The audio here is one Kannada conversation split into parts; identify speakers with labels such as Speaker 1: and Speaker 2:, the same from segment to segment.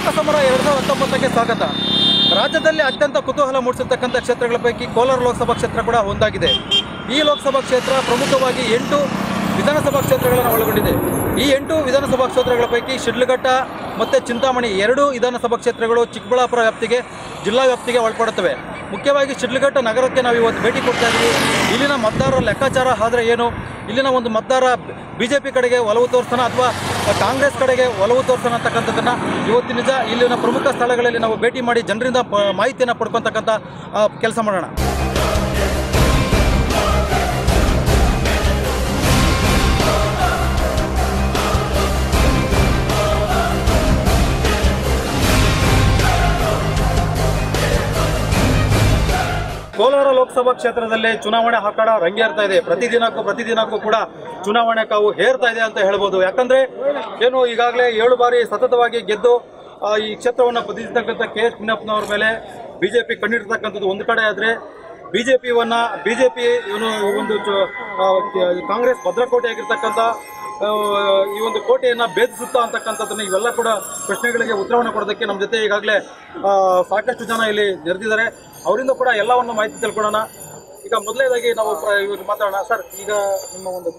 Speaker 1: ಲೋಕಸಮರ 2019ಕ್ಕೆ ಸ್ವಾಗತ. ರಾಜ್ಯದಲ್ಲಿ ಅತ್ಯಂತ ಕುತೂಹಲ ಮೂಡಿಸಿರ್ತಕ್ಕಂಥ ಕ್ಷೇತ್ರಗಳ ಪೈಕಿ ಕೋಲಾರ ಲೋಕಸಭಾ ಕ್ಷೇತ್ರ ಕೂಡ ಒಂದಾಗಿದೆ. ಈ ಲೋಕಸಭಾ ಕ್ಷೇತ್ರ ಪ್ರಮುಖವಾಗಿ 8 ವಿಧಾನಸಭಾ ಕ್ಷೇತ್ರಗಳನ್ನು ಒಳಗೊಂಡಿದೆ. ಈ 8 ವಿಧಾನಸಭಾ ಕ್ಷೇತ್ರಗಳ ಪೈಕಿ ಶಿಡ್ಲಘಟ್ಟ ಮತ್ತು ಚಿಂತಾಮಣಿ 2 ವಿಧಾನಸಭಾ ಕ್ಷೇತ್ರಗಳು ಚಿಕ್ಕಬಳ್ಳಾಪುರ ವ್ಯಾಪ್ತಿಗೆ, ಜಿಲ್ಲಾ ವ್ಯಾಪ್ತಿಗೆ ಒಳಪಡುತ್ತವೆ. ಮುಖ್ಯವಾಗಿ ಶಿಡ್ಲಘಟ್ಟ ನಗರಕ್ಕೆ ನಾವು ಇವತ್ತು ಭೇಟಿ ಕೊಡ್ತಾ ಇದ್ದೀವಿ. ಇಲ್ಲಿನ ಮತದಾರರ ಲೆಕ್ಕಾಚಾರ ಆದರೆ ಏನು, ಇಲ್ಲಿನ ಒಂದು ಮತದಾರ BJP ಕಡೆಗೆ ಒಲವು ತೋರಿಸ್ತಾನ ಅಥವಾ ಕಾಂಗ್ರೆಸ್ ಕಡೆಗೆ ಒಲವು ತೋರಿಸ್ತಾನ ಅಂತಕ್ಕಂಥದ್ದನ್ನು ಇವತ್ತು ನಿಜ ಇಲ್ಲಿನ ಪ್ರಮುಖ ಸ್ಥಳಗಳಲ್ಲಿ ನಾವು ಭೇಟಿ ಮಾಡಿ ಜನರಿಂದ ಮಾಹಿತಿಯನ್ನು ಪಡ್ಕೊತಕ್ಕಂಥ ಕೆಲಸ ಮಾಡೋಣ. ಕೋಲಾರ ಲೋಕಸಭಾ ಕ್ಷೇತ್ರದಲ್ಲಿ ಚುನಾವಣೆ ಹಾಕಾಡ ರಂಗೇರ್ತಾ ಇದೆ. ಪ್ರತಿದಿನಕ್ಕೂ ಕೂಡ ಚುನಾವಣೆ ಕಾವು ಹೇರ್ತಾ ಇದೆ ಅಂತ ಹೇಳ್ಬೋದು. ಯಾಕಂದರೆ ಏನು ಈಗಾಗಲೇ 7 ಬಾರಿ ಸತತವಾಗಿ ಗೆದ್ದು ಈ ಕ್ಷೇತ್ರವನ್ನು ಪ್ರತಿನಿಧಿಸ್ತಕ್ಕಂಥ KH ಮುನಿಯಪ್ಪನವ್ರ ಮೇಲೆ BJP ಕಣ್ಣಿಡ್ತಕ್ಕಂಥದ್ದು ಒಂದು ಕಡೆ ಆದರೆ, BJP ಇವನು ಒಂದು ಕಾಂಗ್ರೆಸ್ ಭದ್ರಕೋಟೆಯಾಗಿರ್ತಕ್ಕಂಥ ಈ ಒಂದು ಕೋಟೆಯನ್ನು ಭೇದಿಸುತ್ತಾ ಅಂತಕ್ಕಂಥದ್ದನ್ನು ಇವೆಲ್ಲ ಕೂಡ ಪ್ರಶ್ನೆಗಳಿಗೆ ಉತ್ತರವನ್ನು ಕೊಡೋದಕ್ಕೆ ನಮ್ಮ ಜೊತೆ ಈಗಾಗಲೇ ಸಾಕಷ್ಟು ಜನ ಇಲ್ಲಿ ನೆರೆದಿದ್ದಾರೆ. ಅವರಿಂದ ಕೂಡ ಎಲ್ಲವನ್ನು ಮಾಹಿತಿ ತಿಳ್ಕೊಳ್ಳೋಣ. ಈಗ ಮೊದಲನೇದಾಗಿ ನಾವು ಇವಾಗ ಮಾತಾಡೋಣ. ಸರ್, ಈಗ ನಿಮ್ಮ ಒಂದು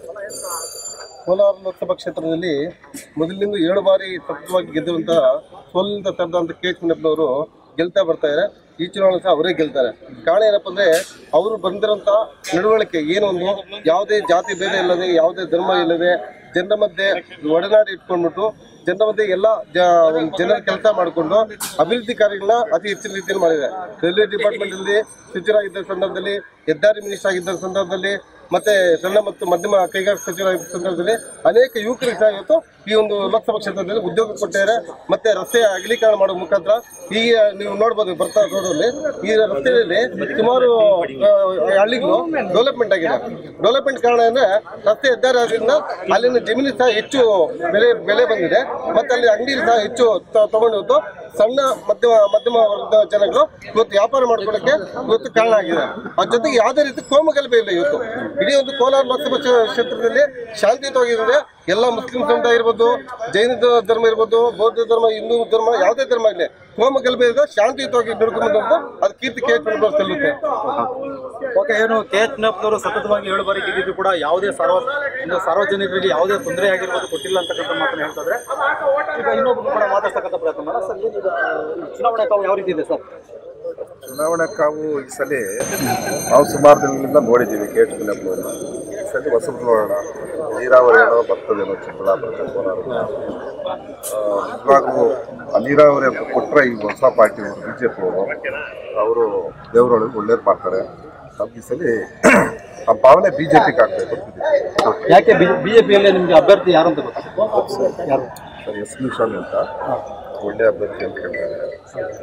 Speaker 1: ಕೋಲಾರ ಲೋಕಸಭಾ ಕ್ಷೇತ್ರದಲ್ಲಿ ಮೊದಲಿನಿಂದ 7 ಬಾರಿ ಸತತವಾಗಿ ಗೆದ್ದುವಂತಹ ಸೋಲಿನಿಂದ ತಡೆದಂಥ KH ಮುನಿಯಪ್ಪನವರು ಗೆಲ್ತಾ ಬರ್ತಾರೆ. ಈ ಚುನಾವಣೆ ಸಹ ಅವರೇ ಗೆಲ್ತಾರೆ. ಕಾರಣ ಏನಪ್ಪ ಅಂದರೆ, ಅವರು ಬಂದಿರೋಂಥ ನಡವಳಿಕೆ ಏನೊಂದು ಯಾವುದೇ ಜಾತಿ ಭೇದ ಇಲ್ಲದೆ, ಯಾವುದೇ ಧರ್ಮ ಇಲ್ಲದೆ, ಜನರ ಮಧ್ಯೆ ಒಡನಾಡಿ ಇಟ್ಕೊಂಡ್ಬಿಟ್ಟು ಜನರ ಮಧ್ಯೆ ಎಲ್ಲ ಜನರ ಕೆಲಸ ಮಾಡಿಕೊಂಡು ಅಭಿವೃದ್ಧಿ ಕಾರ್ಯಗಳನ್ನ ಅತಿ ಹೆಚ್ಚಿನ ರೀತಿಯಲ್ಲಿ ಮಾಡಿದೆ. ರೈಲ್ವೆ ಡಿಪಾರ್ಟ್ಮೆಂಟಲ್ಲಿ ಸಚಿವರಾಗಿದ್ದ ಸಂದರ್ಭದಲ್ಲಿ, ಹೆದ್ದಾರಿ ಮಿನಿಸ್ಟರ್ ಆಗಿದ್ದ ಸಂದರ್ಭದಲ್ಲಿ, ಮತ್ತು ಸಣ್ಣ ಮತ್ತು ಮಧ್ಯಮ ಕೈಗಾರಿಕಾ ಸಚಿವರಾಗಿದ್ದ ಸಂದರ್ಭದಲ್ಲಿ ಅನೇಕ ಯುವಕರಿಗೆ ಸಹ ಇವತ್ತು ಈ ಒಂದು ಲೋಕಸಭಾ ಕ್ಷೇತ್ರದಲ್ಲಿ ಉದ್ಯೋಗ ಕೊಟ್ಟಿದ್ದಾರೆ. ಮತ್ತು ರಸ್ತೆ ಅಗಲೀಕರಣ ಮಾಡುವ ಮುಖಾಂತರ ಈಗ ನೀವು ನೋಡ್ಬೋದು ಬರ್ತಾ ರೋಡಲ್ಲಿ ಈ ರಸ್ತೆಯಲ್ಲಿ ಸುಮಾರು ಹಳ್ಳಿಗಳು ಡೆವಲಪ್ಮೆಂಟ್ ಆಗಿದೆ. ಡೆವಲಪ್ಮೆಂಟ್ ಕಾರಣ ಅಂದರೆ ರಸ್ತೆ ಹೆದ್ದಾರಿ ಆದ್ರಿಂದ ಅಲ್ಲಿನ ಜಮೀನು ಸಹ ಹೆಚ್ಚು ಬೆಲೆ ಬಂದಿದೆ. ಮತ್ತು ಅಲ್ಲಿ ಅಂಗಡಿ ಸಹ ಹೆಚ್ಚು ತಗೊಂಡು ಇವತ್ತು ಸಣ್ಣ ಮಧ್ಯಮ ವರ್ಗದ ಜನಗಳು ಇವತ್ತು ವ್ಯಾಪಾರ ಮಾಡ್ಕೊಳ್ಳೋಕ್ಕೆ ಇವತ್ತು ಕಾರಣ ಆಗಿದೆ. ಅದ್ರ ಜೊತೆಗೆ ಯಾವುದೇ ರೀತಿ ಕೋಮು ಗಲಭೆ ಇಲ್ಲ. ಇವತ್ತು ಇಡೀ ಒಂದು ಕೋಲಾರ ಲೋಕಸಭಾ ಕ್ಷೇತ್ರದಲ್ಲಿ ಶಾಂತಿಯುತವಾಗಿರುತ್ತೆ. ಎಲ್ಲ ಮುಸ್ಲಿಂ ಸಮುದಾಯ ಇರ್ಬೋದು, ಜೈನ ಧರ್ಮ ಇರ್ಬೋದು, ಬೌದ್ಧ ಧರ್ಮ, ಹಿಂದೂ ಧರ್ಮ, ಯಾವುದೇ ಧರ್ಮ ಇಲ್ಲ, ಕೋಮು ಗಲಭೆ ಇದೆ, ಶಾಂತಿಯುತವಾಗಿ ನಡ್ಕೊಂಡ್ಬಂದಂತ ಅದು ಕೀರ್ತಿ KH ಮುನಿಯಪ್ಪ ಸಲ್ಲುತ್ತೆ. ಓಕೆ, ಏನು KH ಮುನಿಯಪ್ಪನವರು ಸತತವಾಗಿ 7 ಬಾರಿ ಗೆದ್ದಿದ್ದು ಕೂಡ ಯಾವುದೇ ಸಾರ್ವಜನಿಕರಿಗೆ ಯಾವುದೇ ತೊಂದರೆ ಆಗಿರ್ಬೋದು ಕೊಟ್ಟಿಲ್ಲ ಅಂತಕ್ಕಂಥ ಮಾತನ್ನು ಹೇಳ್ತಿದ್ರೆ, ಈಗ ಇನ್ನೊಬ್ಬರು ಕೂಡ ಮಾತಾಡ್ತಕ್ಕಂಥ ಪ್ರಯತ್ನ ಮಾಡೋಣ. ಸರ್, ಏನೀಗ ಚುನಾವಣೆ ಕಾವು ಯಾವ ರೀತಿ ಇದೆ ಸರ್?
Speaker 2: ಚುನಾವಣಾ ಕಾವು ಈ ಸಲ ನಾವು ಸುಮಾರು ದಿನದಿಂದ ನೋಡಿದ್ದೀವಿ KH ಮುನಿಯಪ್ಪನವ್ರನ್ನ. ಈ ಸಲ ಹೊಸಬ್ರು ನೋಡೋಣ. ನೀರಾವರಿ ಏನೋ ಬರ್ತದೇನೋ ಚಿಕ್ಕಬಳ್ಳಾಪುರ ಕೋಲಾರ. ನಿಜವಾಗೂ ನೀರಾವರಿ ಅಂತ ಕೊಟ್ಟರೆ ಈ ಹೊಸ ಪಾರ್ಟಿ BJP ಅವರು ದೇವರೊಳಗೆ ಒಳ್ಳೇದು ಮಾಡ್ತಾರೆ. ನಮ್ಗೆ ಈ ಸಲ ಆ ಭಾವನೆ BJPಗೆ ಆಗಬೇಕು.
Speaker 1: ಯಾಕೆ BJPಯಲ್ಲಿ ನಿಮಗೆ ಅಭ್ಯರ್ಥಿ ಯಾರು ಅಂತ ಗೊತ್ತು? ಯಾರು
Speaker 2: ಸರ್? S. ಮುನಿಸ್ವಾಮಿ ಅಂತ ಒಳ್ಳೆಯ ಅಭ್ಯರ್ಥಿ ಅಂತ ಹೇಳ್ತಾರೆ.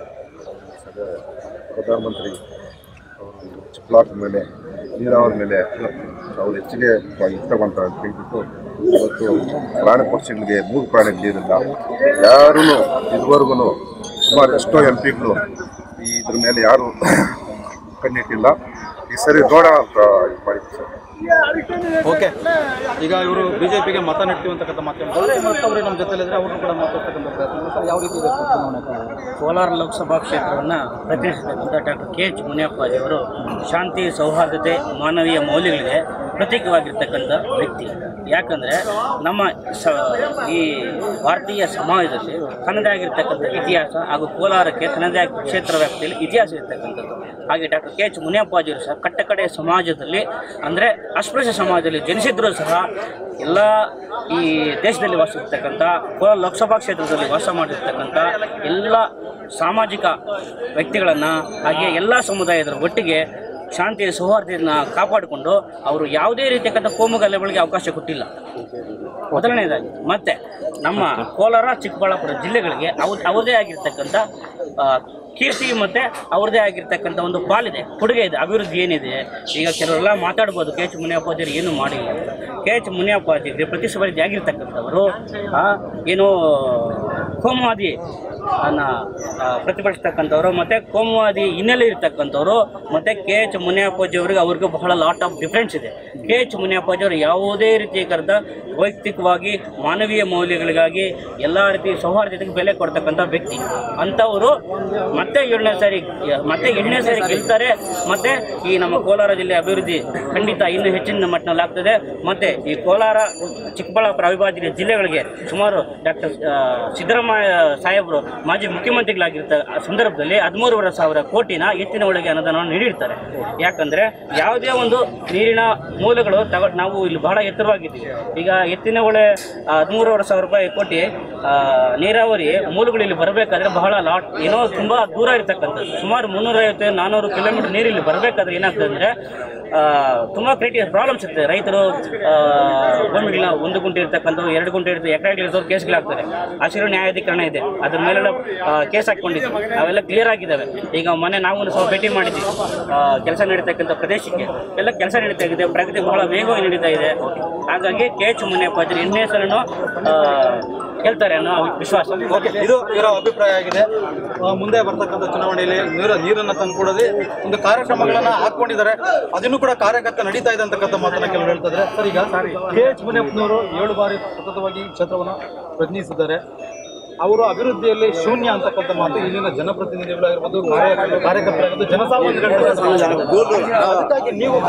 Speaker 2: ಪ್ರಧಾನಮಂತ್ರಿ ಅವರು ಚಿಕ್ಕಬಳ್ಳಾಪುರ ಮೇಲೆ ನೀರಾವರಿ ಮೇಲೆ ಅವರು ಹೆಚ್ಚಿಗೆ ಇಷ್ಟ ಮಾಡ್ತಾರೆ ಅಂತ ಹೇಳ್ಬಿಟ್ಟು ಇವತ್ತು ಪ್ರಾಣಿ ಪಕ್ಷಿಗಳಿಗೆ 3 ಪ್ರಾಣಿಗಳು ನೀರಿಲ್ಲ. ಯಾರೂ ಇದುವರೆಗೂ ಸುಮಾರು ಎಷ್ಟೋ MPಗಳು ಇದ್ರ ಮೇಲೆ ಯಾರೂ ಕಣ್ಣಿಟ್ಟಿಲ್ಲ. ಈ ಸರಿ ನೋಡೋಣ ಅಂತ ಇದು ಮಾಡಿದ್ರು ಸರ್.
Speaker 1: ಓಕೆ, ಈಗ ಇವರು BJPಗೆ ಮತ ನೀಡ್ತೀವಿ ಅಂತಕ್ಕಂಥ ಮಾತಾಡ್ತಾರೆ. ಮತ್ತವರು ನಮ್ಮ ಜೊತೆಲಿದ್ರೆ ಅವ್ರನ್ನೂ ಕೂಡ ಮಾತಾಡ್ತಕ್ಕಂಥ ಪ್ರಯತ್ನ. ಸರ್, ಯಾವ ರೀತಿ ಇದೆ
Speaker 3: ಕೋಲಾರ ಲೋಕಸಭಾ ಕ್ಷೇತ್ರವನ್ನು ಪ್ರತಿನಿಧಿಸಿದಂಥ ಡಾಕ್ಟರ್ KH ಮುನಿಯಪ್ಪಾಜಿಯವರು ಶಾಂತಿ, ಸೌಹಾರ್ದತೆ, ಮಾನವೀಯ ಮೌಲ್ಯಗಳಿಗೆ ಪ್ರತೀಕವಾಗಿರ್ತಕ್ಕಂಥ ವ್ಯಕ್ತಿ. ಯಾಕಂದರೆ ನಮ್ಮ ಈ ಭಾರತೀಯ ಸಮಾಜದಲ್ಲಿ ತನ್ನದೇ ಆಗಿರ್ತಕ್ಕಂಥ ಇತಿಹಾಸ ಹಾಗೂ ಕೋಲಾರಕ್ಕೆ ತನ್ನದೇ ಆಗಿ ಕ್ಷೇತ್ರ ವ್ಯಾಪ್ತಿಯಲ್ಲಿ ಇತಿಹಾಸ ಇರ್ತಕ್ಕಂಥದ್ದು. ಹಾಗೆ ಡಾಕ್ಟರ್ KH ಮುನಿಯಪ್ಪಾಜಿಯವರು ಸಹ ಕಟ್ಟಕಡೆ ಸಮಾಜದಲ್ಲಿ ಅಂದರೆ ಅಸ್ಪೃಶ್ಯ ಸಮಾಜದಲ್ಲಿ ಜನಿಸಿದ್ರೂ ಸಹ ಎಲ್ಲ ಈ ದೇಶದಲ್ಲಿ ವಾಸಿರ್ತಕ್ಕಂಥ ಕೋಲಾರ ಲೋಕಸಭಾ ಕ್ಷೇತ್ರದಲ್ಲಿ ವಾಸ ಮಾಡಿರ್ತಕ್ಕಂಥ ಎಲ್ಲ ಸಾಮಾಜಿಕ ವ್ಯಕ್ತಿಗಳನ್ನು ಹಾಗೆ ಎಲ್ಲ ಸಮುದಾಯದ ಒಟ್ಟಿಗೆ ಶಾಂತಿ ಸೌಹಾರ್ದತೆಯನ್ನು ಕಾಪಾಡಿಕೊಂಡು ಅವರು ಯಾವುದೇ ರೀತಿಯಕ್ಕಂಥ ಕೋಮು ಗಲಭೆಗಳಿಗೆ ಅವಕಾಶ ಕೊಟ್ಟಿಲ್ಲ, ಮೊದಲನೇದಾಗಿ. ಮತ್ತು ನಮ್ಮ ಕೋಲಾರ, ಚಿಕ್ಕಬಳ್ಳಾಪುರ ಜಿಲ್ಲೆಗಳಿಗೆ ಅವ್ರದೇ ಆಗಿರ್ತಕ್ಕಂಥ ಕೀರ್ತಿ ಮತ್ತು ಅವ್ರದ್ದೇ ಆಗಿರ್ತಕ್ಕಂಥ ಒಂದು ಪಾಲಿದೆ, ಕೊಡುಗೆ ಇದೆ. ಅಭಿವೃದ್ಧಿ ಏನಿದೆ, ಈಗ ಕೆಲವರೆಲ್ಲ ಮಾತಾಡ್ಬೋದು KH ಮುನಿಯಪ್ಪಾಜಿಯವರು ಏನೂ ಮಾಡಿಲ್ಲ. KH ಮುನಿಯಪ್ಪಾಜಿಗೆ ಪ್ರತಿಸ್ಪರ್ಧಿ ಆಗಿರ್ತಕ್ಕಂಥವರು ಏನು ಕೋಮುವಾದಿ ಪ್ರತಿಭಟಿಸ್ತಕ್ಕಂಥವ್ರು ಮತ್ತು ಕೋಮುವಾದಿ ಹಿನ್ನೆಲೆ ಇರ್ತಕ್ಕಂಥವ್ರು ಮತ್ತು KH ಮುನಿಯಪ್ಪಾಜಿ ಅವರಿಗೆ ಅವ್ರಿಗೂ ಬಹಳ ಲಾಟ್ ಆಫ್ ಡಿಫ್ರೆನ್ಸ್ ಇದೆ. KH ಮುನಿಯಪ್ಪಾಜಿ ಅವರು ಯಾವುದೇ ರೀತಿ ಕರೆದ ವೈಯಕ್ತಿಕವಾಗಿ ಮಾನವೀಯ ಮೌಲ್ಯಗಳಿಗಾಗಿ ಎಲ್ಲ ರೀತಿ ಸೌಹಾರ್ದತೆಗೆ ಬೆಲೆ ಕೊಡ್ತಕ್ಕಂಥ ವ್ಯಕ್ತಿ. ಅಂಥವರು ಮತ್ತೆ ಎರಡನೇ ಸಾರಿ ಗೆಲ್ತಾರೆ. ಮತ್ತು ಈ ನಮ್ಮ ಕೋಲಾರ ಜಿಲ್ಲೆ ಅಭಿವೃದ್ಧಿ ಖಂಡಿತ ಇನ್ನೂ ಹೆಚ್ಚಿನ ಮಟ್ಟದಲ್ಲಿ ಆಗ್ತದೆ. ಮತ್ತು ಈ ಕೋಲಾರ ಚಿಕ್ಕಬಳ್ಳಾಪುರ ಅವಿಭಾಜ್ಯ ಜಿಲ್ಲೆಗಳಿಗೆ ಸುಮಾರು ಡಾಕ್ಟರ್ ಸಿದ್ದರಾಮಯ್ಯ ಸಾಹೇಬರು ಮಾಜಿ ಮುಖ್ಯಮಂತ್ರಿಗಳಾಗಿರ್ತ ಸಂದರ್ಭದಲ್ಲಿ 13,500 ಕೋಟಿನ ಎತ್ತಿನ ಹೊಳೆಗೆ ಅನುದಾನವನ್ನು ನೀಡಿರ್ತಾರೆ. ಯಾಕಂದರೆ ಯಾವುದೇ ಒಂದು ನೀರಿನ ಮೂಲಗಳು ನಾವು ಇಲ್ಲಿ ಬಹಳ ಎತ್ತರವಾಗಿದ್ದೀವಿ. ಈಗ ಎತ್ತಿನ ಹೊಳೆ 13,500 ಕೋಟಿ ನೀರಾವರಿ ಮೂಲಗಳು ಇಲ್ಲಿ ಬರಬೇಕಾದ್ರೆ ಬಹಳ ತುಂಬ ದೂರ ಇರ್ತಕ್ಕಂಥದ್ದು. ಸುಮಾರು 350-400 ಕಿಲೋಮೀಟರ್ ನೀರು ಇಲ್ಲಿ ಬರಬೇಕಾದ್ರೆ ಏನಾಗ್ತದೆ ಅಂದರೆ ತುಂಬ ಪ್ರಾಬ್ಲಮ್ಸ್ ಇರ್ತದೆ. ರೈತರು ಭೂಮಿಗಳನ್ನ 1 ಗುಂಟೆ ಇರ್ತಕ್ಕಂಥದ್ದು 2 ಗುಂಟೆ ಇರ್ತದೆ ಎಕರೆಗಳಿರ್ತವ್ರು ಕೇಸ್ಗಳಾಗ್ತದೆ. ಹಸಿರು ನ್ಯಾಯಾಧಿಕರಣ ಇದೆ, ಅದ್ರ ಮೇಲೆಲ್ಲ ಕೇಸ್ ಹಾಕ್ಕೊಂಡಿದ್ವಿ, ಅವೆಲ್ಲ ಕ್ಲಿಯರ್ ಆಗಿದ್ದಾವೆ. ಈಗ ಮೊನ್ನೆ ನಾವು ಸ್ವಲ್ಪ ಭೇಟಿ ಮಾಡಿದ್ವಿ ಕೆಲಸ ನಡೀತಕ್ಕಂಥ ಪ್ರದೇಶಕ್ಕೆ, ಎಲ್ಲ ಕೆಲಸ ನಡೀತಾ ಇದೆ, ಪ್ರಗತಿ ಬಹಳ ವೇಗವಾಗಿ ನಡೀತಾ ಇದೆ. ಹಾಗಾಗಿ KH ಮುನಿಯಪ್ಪಾಜಿ 8ನೇ ಸಲನೂ ಗೆಲ್ತಾರೆ ಅನ್ನೋ ವಿಶ್ವಾಸ.
Speaker 1: ಇದು ಇವರ ಅಭಿಪ್ರಾಯ ಆಗಿದೆ. ಮುಂದೆ ಬರ್ತಕ್ಕಂಥ ಚುನಾವಣೆಯಲ್ಲಿ ನೀರನ್ನು ತಂದುಕೊಡೋದೇ ಒಂದು ಕಾರ್ಯಕ್ರಮಗಳನ್ನ ಹಾಕೊಂಡಿದ್ದಾರೆ, ಅದನ್ನು ಕೂಡ ಕಾರ್ಯಕರ್ತ ನಡೀತಾ ಇದೆ ಅಂತಕ್ಕಂಥ ಮಾತನ್ನ ಕೆಲವರು ಹೇಳ್ತಿದ್ದಾರೆ. ಸರ್, ಈಗ KH ಮುನಿಯಪ್ಪನವರು 7 ಬಾರಿ ಸತತವಾಗಿ ಕ್ಷೇತ್ರವನ್ನು ಪ್ರತಿನಿಧಿಸಿದ್ದಾರೆ. ಅವರು ಅಭಿವೃದ್ಧಿಯಲ್ಲಿ ಶೂನ್ಯ ಅಂತಕ್ಕಂಥ ಮಾತು ಇಲ್ಲಿನ ಜನಪ್ರತಿನಿಧಿಗಳಾಗಿರ್ಬೋದು, ಕಾರ್ಯಕರ್ತರಾಗಿರ್ಬೋದು, ಜನಸಾಮಾನ್ಯರು. ಅದಕ್ಕಾಗಿ ನೀವು